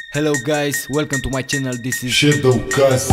Hello guys, welcome to my channel. This is Shadow Case.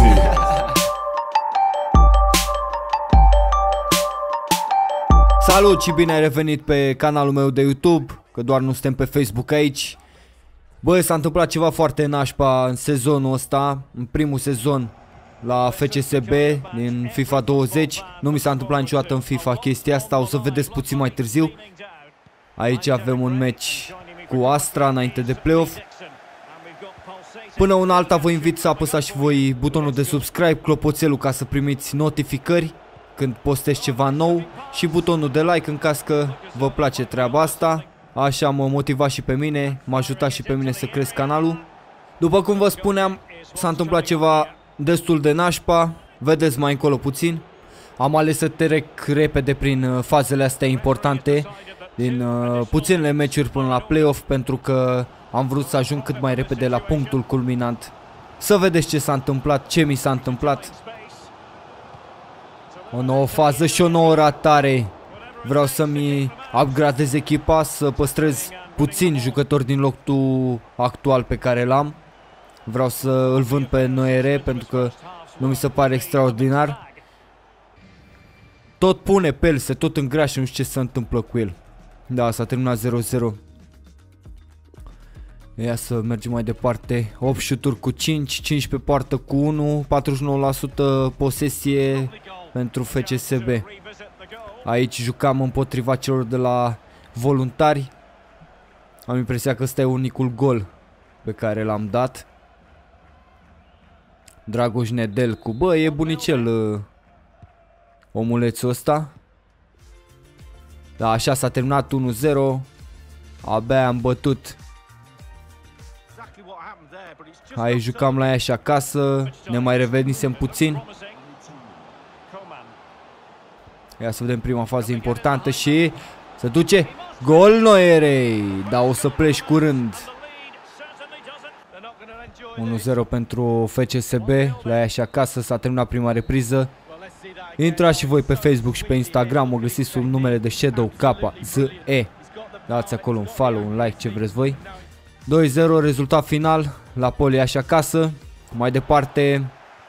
Salut și bine ai revenit pe canalul meu de YouTube, că doar nu suntem pe Facebook aici. Bă, s-a întâmplat ceva foarte nașpa în sezonul ăsta, în primul sezon la FCSB din FIFA 20. Nu mi s-a întâmplat niciodată în FIFA chestia asta, o să vedeți puțin mai târziu. Aici avem un match cu Astra înainte de play-off. Până una alta vă invit să apăsați și voi butonul de subscribe, clopoțelul ca să primiți notificări când postez ceva nou și butonul de like în caz că vă place treaba asta. Așa mă motiva și pe mine, mă ajuta și pe mine să cresc canalul. După cum vă spuneam, s-a întâmplat ceva destul de nașpa, vedeți mai încolo puțin. Am ales să trec repede prin fazele astea importante din puținele meciuri până la play-off, pentru că am vrut să ajung cât mai repede la punctul culminant. Să vedeți ce s-a întâmplat, ce mi s-a întâmplat. O nouă fază și o nouă ratare. Vreau să-mi upgradez echipa, să păstrez puțini jucători din locul actual pe care l-am. Vreau să îl vând pe Noere pentru că nu mi se pare extraordinar. Tot pune pe el, se tot îngrașă, nu știu ce se întâmplă cu el. Da, s-a terminat 0-0. Ia să mergem mai departe. 8 șuturi cu 5, 5 pe poartă cu 1, 49% posesie pentru FCSB. Aici jucam împotriva celor de la Voluntari. Am impresia că ăsta e unicul gol pe care l-am dat. Dragoș Nedelcu. Bă, e bunicel omulețul ăsta. Da, așa s-a terminat 1-0. Abia am bătut. Hai, jucam la ea și acasă. Ne mai revenisem puțin. Ia să vedem prima fază importantă și se duce. Gol Noerei. Da, o să pleci curând. 1-0 pentru FCSB. La ea și acasă s-a terminat prima repriză. Intrați și voi pe Facebook și pe Instagram. O găsiți sub numele de Shadow Case. Dați acolo un follow, un like, ce vreți voi. 2-0 rezultat final la Poli și acasă. Mai departe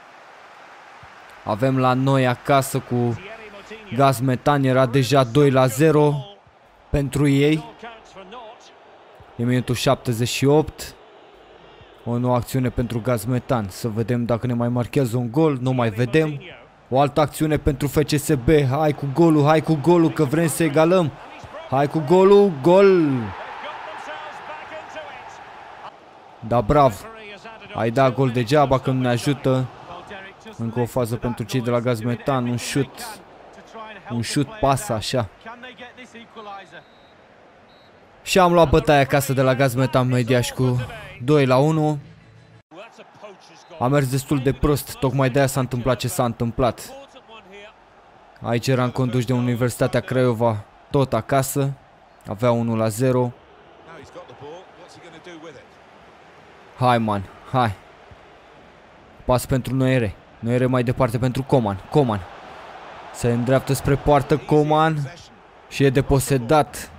avem la noi acasă cu Gaz Metan. Era deja 2-0 pentru ei. E minutul 78. O nouă acțiune pentru Gaz Metan. Să vedem dacă ne mai marchează un gol. Nu mai vedem. O altă acțiune pentru FCSB. Hai cu golul, hai cu golul, că vrem să egalăm. Hai cu golul, gol. Da, bravo. Ai dat gol degeaba că nu ne ajută. Încă o fază pentru cei de la Gaz Metan. Un șut pas așa. Și am luat bătaia acasă de la Gaz Metan Mediaș cu 2-1. A mers destul de prost. Tocmai de aia s-a întâmplat ce s-a întâmplat. Aici eram conduși de Universitatea Craiova tot acasă. Avea 1-0. Hai, man, hai. Pas pentru Noere. Noere mai departe pentru Coman. Coman se îndreaptă spre poartă. Coman și e deposedat.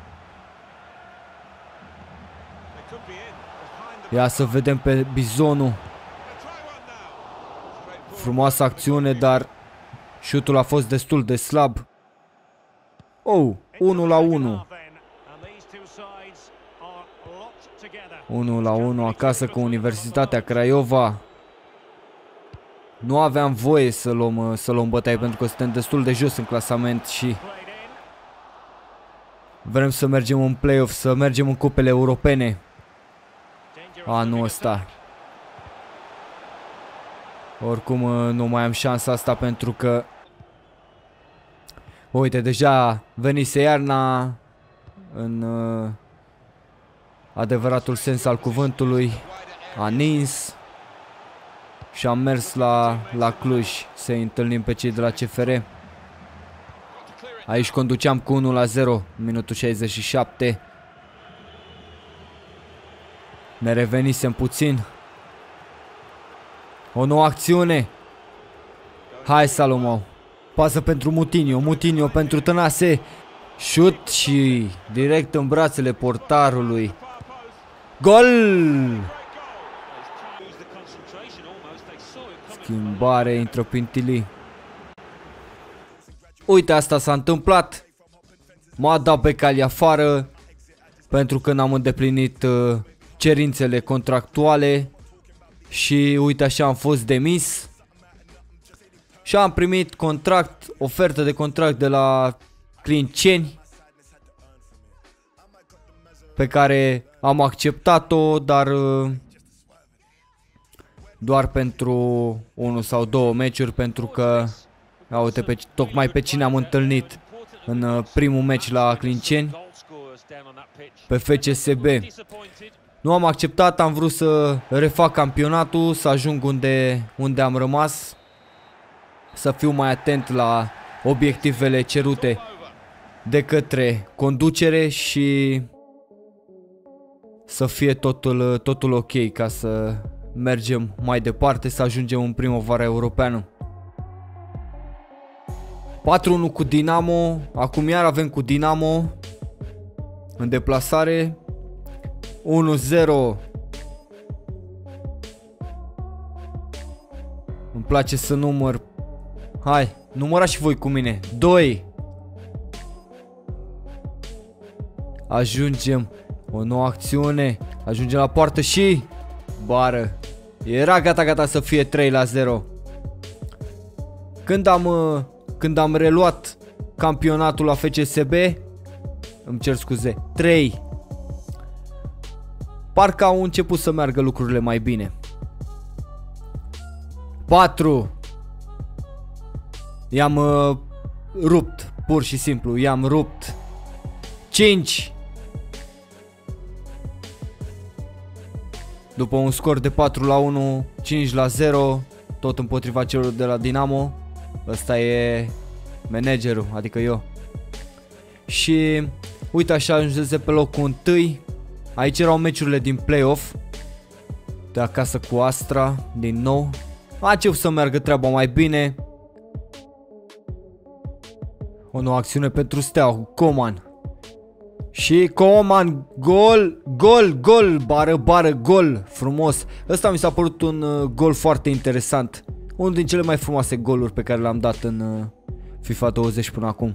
Ia să vedem pe Bizonu. Frumoasă acțiune, dar șutul a fost destul de slab. Oh, 1-1. 1-1 acasă cu Universitatea Craiova. Nu aveam voie să luăm bătaie pentru că suntem destul de jos în clasament și vrem să mergem în play-off, să mergem în cupele europene anul ăsta. Oricum nu mai am șansa asta pentru că uite, deja venise iarna în adevăratul sens al cuvântului. A nins și am mers la Cluj să-i întâlnim pe cei de la CFR. Aici conduceam cu 1-0, minutul 67. Ne revenisem puțin. O nouă acțiune. Hai, Salomon. Pasă pentru Mutinho. Mutinho pentru Tănase. Șut și direct în brațele portarului. Gol! Schimbare, intră Pintili. Uite, asta s-a întâmplat. M-a dat pe cali afară pentru că n-am îndeplinit cerințele contractuale și uite așa am fost demis. Și am primit ofertă de contract de la Clinceni, pe care am acceptat-o, dar doar pentru 1 sau 2 meciuri, pentru că uite tocmai pe cine am întâlnit în primul meci la Clinceni, pe FCSB. Nu am acceptat, am vrut să refac campionatul, să ajung unde am rămas, să fiu mai atent la obiectivele cerute de către conducere și să fie totul ok ca să mergem mai departe, să ajungem în primăvara europeană. 4-1 cu Dinamo, acum iar avem cu Dinamo în deplasare. 1-0. Îmi place să număr. Hai, numărați și voi cu mine. 2. Ajungem. O nouă acțiune. Ajungem la poartă și bară. Era gata să fie 3-0. Când am reluat campionatul la FCSB, îmi cer scuze, 3. Parcă au început să meargă lucrurile mai bine. 4. I-am rupt, pur și simplu, i-am rupt. 5. După un scor de 4-1, 5-0, tot împotriva celor de la Dinamo. Ăsta e managerul, adică eu. Și uite așa ajungeze pe locul 1. Aici erau meciurile din play-off, de acasă cu Astra, din nou. A început să meargă treaba mai bine. O nouă acțiune pentru Steaua cu Coman. Și Coman, gol, bară, gol, frumos. Ăsta mi s-a părut un gol foarte interesant. Unul din cele mai frumoase goluri pe care le-am dat în FIFA 20 până acum.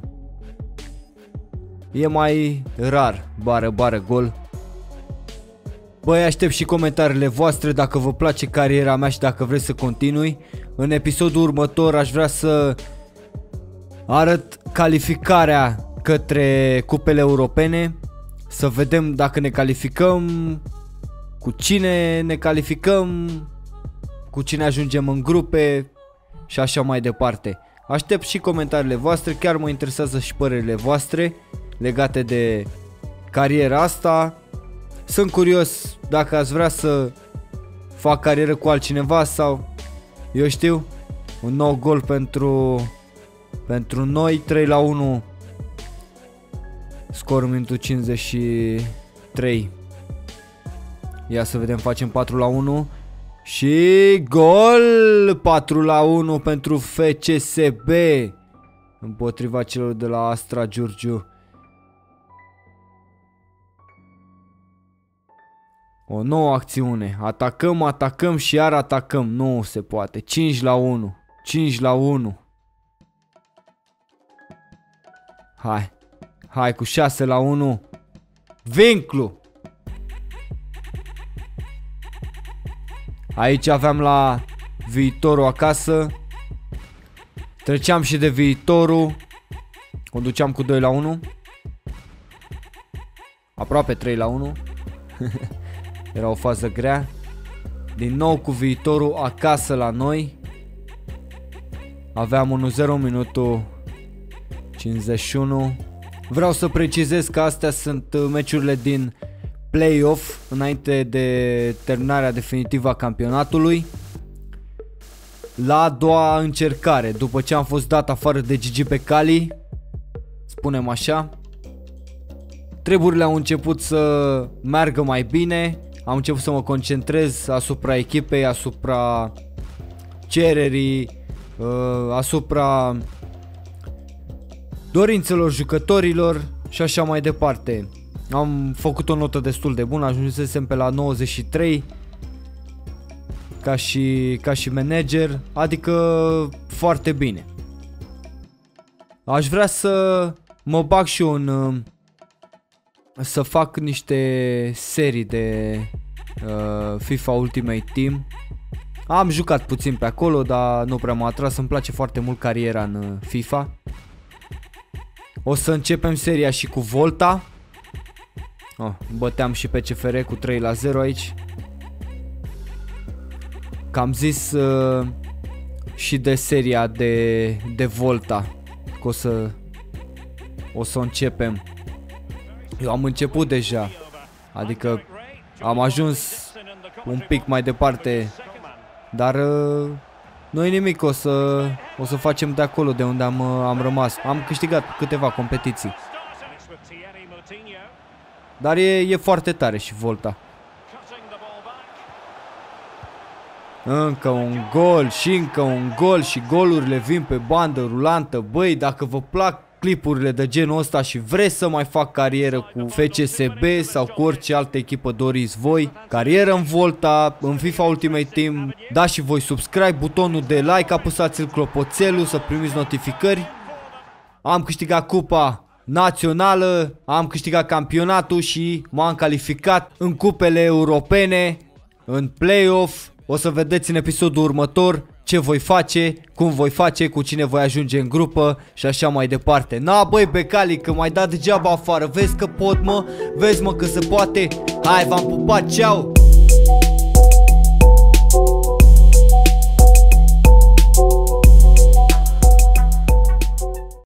E mai rar, bară, gol. Băi, aștept și comentariile voastre dacă vă place cariera mea și dacă vreți să continui. În episodul următor aș vrea să arăt calificarea către cupele europene. Să vedem dacă ne calificăm, cu cine ne calificăm, cu cine ajungem în grupe și așa mai departe. Aștept și comentariile voastre, chiar mă interesează și părerile voastre legate de cariera asta. Sunt curios dacă ați vrea să fac carieră cu altcineva sau, eu știu, un nou gol pentru noi. 3-1, scor în minutul 53. Ia să vedem, facem 4-1 și gol! 4-1 pentru FCSB împotriva celor de la Astra Giurgiu. O nouă acțiune. Atacăm și iar atacăm. Nu se poate. 5-1. 5-1. Hai cu 6-1. Vinclu. Aici aveam la Viitorul acasă. Treceam și de Viitorul. Conduceam cu 2-1. Aproape 3-1. Era o fază grea. Din nou cu Viitorul acasă la noi. Aveam 1-0 minutul 51. Vreau să precizez că astea sunt meciurile din play-off, înainte de terminarea definitivă a campionatului. La a doua încercare, după ce am fost dat afară de Gigi Becali, spunem așa, treburile au început să meargă mai bine. Am început să mă concentrez asupra echipei, asupra cererii, asupra dorințelor jucătorilor și așa mai departe. Am făcut o notă destul de bună, ajunsesem pe la 93. ca și manager, adică foarte bine. Aș vrea să mă bag și eu să fac niște serii de FIFA Ultimate Team. Am jucat puțin pe acolo, dar nu prea m-a atras, îmi place foarte mult cariera în FIFA. O să începem seria și cu Volta. Băteam și pe CFR cu 3-0 aici. Că am zis și de seria de Volta, că o să începem. Eu am început deja, adică am ajuns un pic mai departe, dar nu-i nimic, o să facem de acolo de unde am rămas. Am câștigat câteva competiții, dar e foarte tare și Volta. Încă un gol și încă un gol și golurile vin pe bandă rulantă. Băi, dacă vă plac clipurile de genul ăsta și vreți să mai fac carieră cu FCSB sau cu orice altă echipă doriți voi, carieră în Volta, în FIFA Ultimate Team, dați și voi subscribe, butonul de like, apăsați-l clopoțelul să primiți notificări. Am câștigat cupa națională, am câștigat campionatul și m-am calificat în cupele europene, în play-off. O să vedeți în episodul următor ce voi face, cum voi face, cu cine voi ajunge în grupă și așa mai departe. Na, băi, Becali, că m-ai dat degeaba afară. Vezi că pot, mă? Vezi, mă, că se poate? Hai, v-am pupat, ceau!